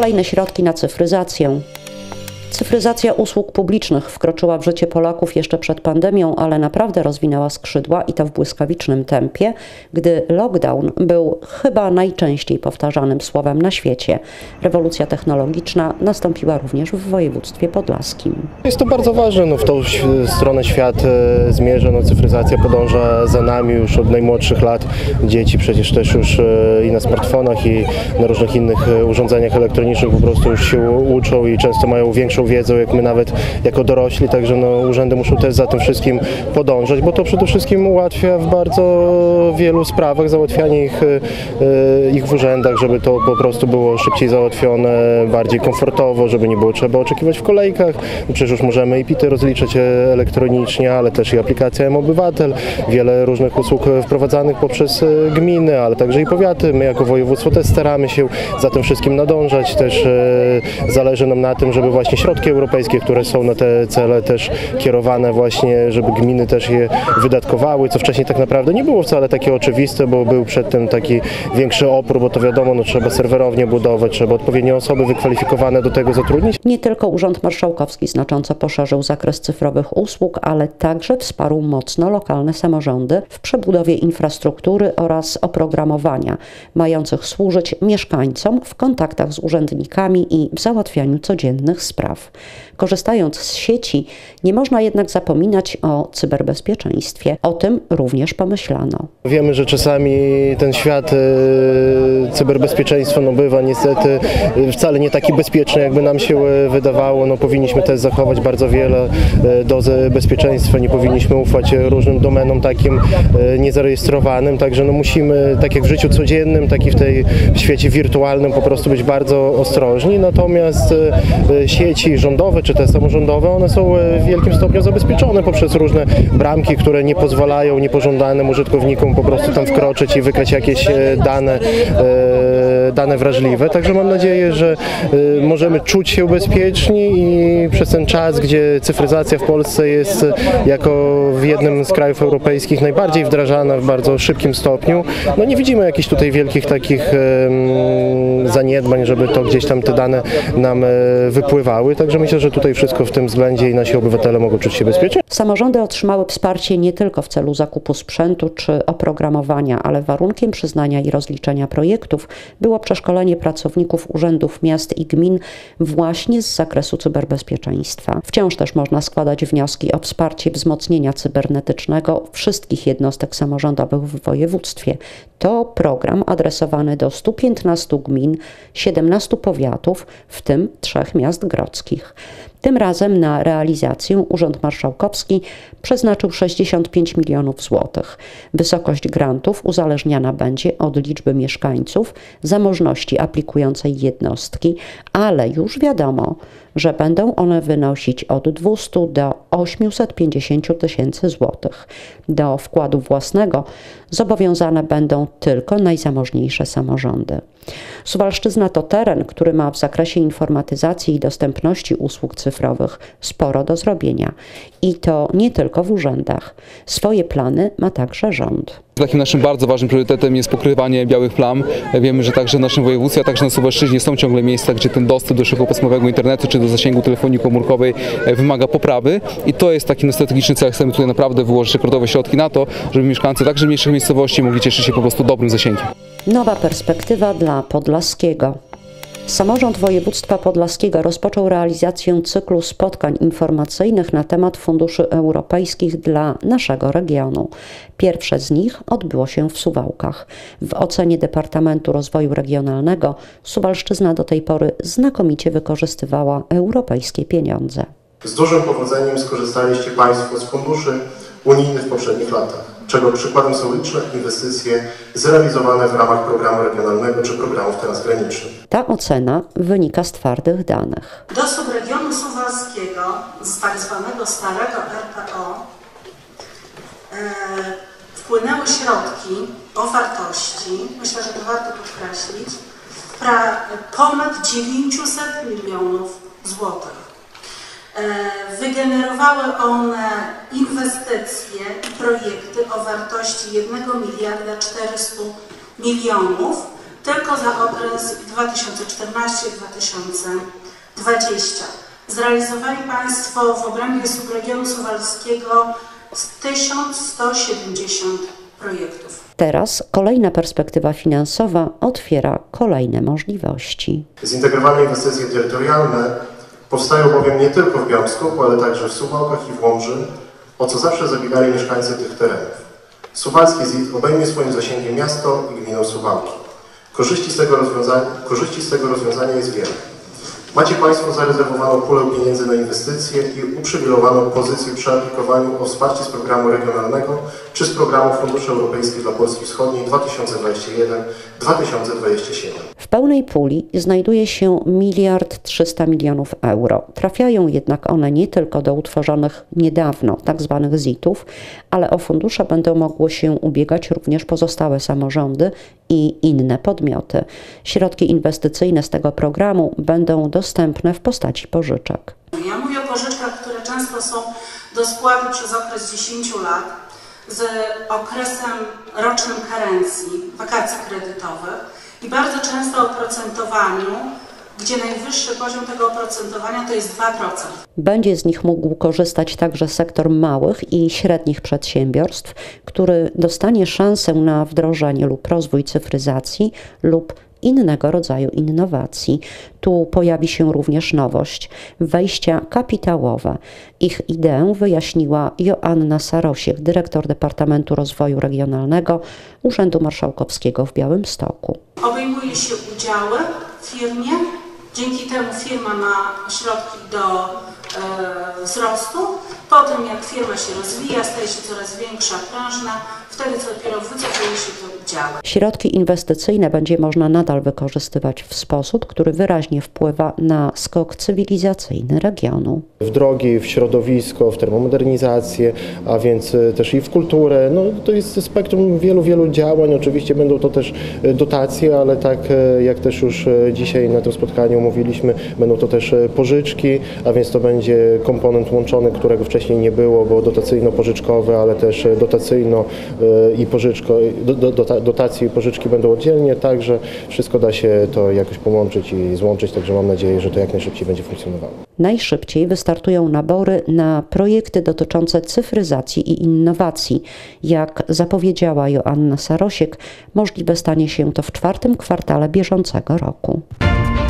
Kolejne środki na cyfryzację. Cyfryzacja usług publicznych wkroczyła w życie Polaków jeszcze przed pandemią, ale naprawdę rozwinęła skrzydła i to w błyskawicznym tempie, gdy lockdown był chyba najczęściej powtarzanym słowem na świecie. Rewolucja technologiczna nastąpiła również w województwie podlaskim. Jest to bardzo ważne, w tą stronę świat zmierza, cyfryzacja podąża za nami już od najmłodszych lat. Dzieci przecież też już i na smartfonach, i na różnych innych urządzeniach elektronicznych po prostu już się uczą i często mają większą wiedzą, jak my nawet jako dorośli, także urzędy muszą też za tym wszystkim podążać, bo to przede wszystkim ułatwia w bardzo wielu sprawach załatwianie ich w urzędach, żeby to po prostu było szybciej załatwione, bardziej komfortowo, żeby nie było trzeba oczekiwać w kolejkach. Przecież już możemy i PIT-y rozliczać elektronicznie, ale też i aplikacja M-Obywatel, wiele różnych usług wprowadzanych poprzez gminy, ale także i powiaty. My jako województwo też staramy się za tym wszystkim nadążać, też zależy nam na tym, żeby właśnie środki europejskie, które są na te cele też kierowane właśnie, żeby gminy też je wydatkowały, co wcześniej tak naprawdę nie było wcale takie oczywiste, bo był przedtem taki większy opór, bo to wiadomo, trzeba serwerownie budować, trzeba odpowiednie osoby wykwalifikowane do tego zatrudnić. Nie tylko Urząd Marszałkowski znacząco poszerzył zakres cyfrowych usług, ale także wsparł mocno lokalne samorządy w przebudowie infrastruktury oraz oprogramowania, mających służyć mieszkańcom w kontaktach z urzędnikami i w załatwianiu codziennych spraw. Korzystając z sieci, nie można jednak zapominać o cyberbezpieczeństwie. O tym również pomyślano. Wiemy, że czasami ten świat cyberbezpieczeństwa bywa niestety wcale nie taki bezpieczny, jakby nam się wydawało. Powinniśmy też zachować bardzo wiele dozy bezpieczeństwa, nie powinniśmy ufać różnym domenom takim niezarejestrowanym, także musimy, tak jak w życiu codziennym, tak i w świecie wirtualnym po prostu być bardzo ostrożni. Natomiast sieci rządowe czy te samorządowe, one są w wielkim stopniu zabezpieczone poprzez różne bramki, które nie pozwalają niepożądanym użytkownikom po prostu tam wkroczyć i wykrać jakieś dane wrażliwe. Także mam nadzieję, że możemy czuć się bezpieczni i przez ten czas, gdzie cyfryzacja w Polsce jest jako w jednym z krajów europejskich najbardziej wdrażana w bardzo szybkim stopniu, nie widzimy jakichś tutaj wielkich takich zaniedbań, żeby to gdzieś tam te dane nam wypływały. Także myślę, że tutaj wszystko w tym względzie i nasi obywatele mogą czuć się bezpiecznie. Samorządy otrzymały wsparcie nie tylko w celu zakupu sprzętu czy oprogramowania, ale warunkiem przyznania i rozliczenia projektów było przeszkolenie pracowników urzędów miast i gmin właśnie z zakresu cyberbezpieczeństwa. Wciąż też można składać wnioski o wsparcie wzmocnienia cybernetycznego wszystkich jednostek samorządowych w województwie. To program adresowany do 115 gmin, 17 powiatów, w tym 3 miast grodzkich. Tym razem na realizację Urząd Marszałkowski przeznaczył 65 milionów złotych. Wysokość grantów uzależniana będzie od liczby mieszkańców, zamożności aplikującej jednostki, ale już wiadomo, że będą one wynosić od 200 do 850 tysięcy złotych. Do wkładu własnego zobowiązane będą tylko najzamożniejsze samorządy. Suwalszczyzna to teren, który ma w zakresie informatyzacji i dostępności usług cyfrowych sporo do zrobienia. I to nie tylko w urzędach. Swoje plany ma także rząd. Takim naszym bardzo ważnym priorytetem jest pokrywanie białych plam. Wiemy, że także w naszym województwie, a także na Suwalszczyźnie są ciągle miejsca, gdzie ten dostęp do szybkopasmowego internetu czy do zasięgu telefonii komórkowej wymaga poprawy i to jest taki strategiczny cel. Chcemy tutaj naprawdę wyłożyć rekordowe środki na to, żeby mieszkańcy także mniejszych miejscowości mogli cieszyć się po prostu dobrym zasięgiem. Nowa perspektywa dla Podlaskiego. Samorząd województwa podlaskiego rozpoczął realizację cyklu spotkań informacyjnych na temat funduszy europejskich dla naszego regionu. Pierwsze z nich odbyło się w Suwałkach. W ocenie Departamentu Rozwoju Regionalnego Suwalszczyzna do tej pory znakomicie wykorzystywała europejskie pieniądze. Z dużym powodzeniem skorzystaliście Państwo z funduszy unijnych w poprzednich latach, czego przykładem są liczne inwestycje zrealizowane w ramach programu regionalnego czy programów transgranicznych. Ta ocena wynika z twardych danych. Do subregionu suwalskiego z tak zwanego starego RPO wpłynęły środki o wartości, myślę, że to warto podkreślić, ponad 900 milionów złotych. Wygenerowały one inwestycje i projekty o wartości 1 miliarda 400 milionów tylko za okres 2014-2020. Zrealizowali Państwo w obrębie subregionu suwalskiego 1170 projektów. Teraz kolejna perspektywa finansowa otwiera kolejne możliwości. Zintegrowane inwestycje terytorialne powstają bowiem nie tylko w Białymstoku, ale także w Suwałkach i w Łomży, o co zawsze zabiegali mieszkańcy tych terenów. Suwalski ZIT obejmie swoim zasięgiem miasto i gminę Suwałki. Korzyści z tego rozwiązania jest wiele. Macie Państwo zarezerwowaną pulę pieniędzy na inwestycje i uprzywilejowaną pozycję przy aplikowaniu o wsparcie z programu regionalnego czy z programu Funduszy Europejskich dla Polski Wschodniej 2021-2027. W pełnej puli znajduje się 1 300 000 000 euro. Trafiają jednak one nie tylko do utworzonych niedawno tzw. ZIT-ów, ale o fundusze będą mogły się ubiegać również pozostałe samorządy i inne podmioty. Środki inwestycyjne z tego programu będą dostępne w postaci pożyczek. Ja mówię o pożyczkach, które często są do spłaty przez okres 10 lat z okresem rocznym karencji, wakacji kredytowych i bardzo często o oprocentowaniu, gdzie najwyższy poziom tego oprocentowania to jest 2%. Będzie z nich mógł korzystać także sektor małych i średnich przedsiębiorstw, który dostanie szansę na wdrożenie lub rozwój cyfryzacji lub innego rodzaju innowacji. Tu pojawi się również nowość – wejścia kapitałowe. Ich ideę wyjaśniła Joanna Sarosiek, dyrektor Departamentu Rozwoju Regionalnego Urzędu Marszałkowskiego w Białymstoku. Obejmuje się udziały w firmie, dzięki temu firma ma środki do wzrostu. Po tym jak firma się rozwija, staje się coraz większa, prężna, wtedy dopiero wycofuje się te udziały. Środki inwestycyjne będzie można nadal wykorzystywać w sposób, który wyraźnie wpływa na skok cywilizacyjny regionu. W drogi, w środowisko, w termomodernizację, a więc też i w kulturę. No, to jest spektrum wielu działań. Oczywiście będą to też dotacje, ale tak jak też już dzisiaj na tym spotkaniu mówiliśmy, będą to też pożyczki, a więc to będzie komponent łączony, którego wcześniej nie było, bo dotacyjno-pożyczkowy, ale też dotacyjno i dotacje i pożyczki będą oddzielnie, także wszystko da się to jakoś połączyć i złączyć, także mam nadzieję, że to jak najszybciej będzie funkcjonowało. Najszybciej wystartują nabory na projekty dotyczące cyfryzacji i innowacji. Jak zapowiedziała Joanna Sarosiek, możliwe stanie się to w 4. kwartale bieżącego roku.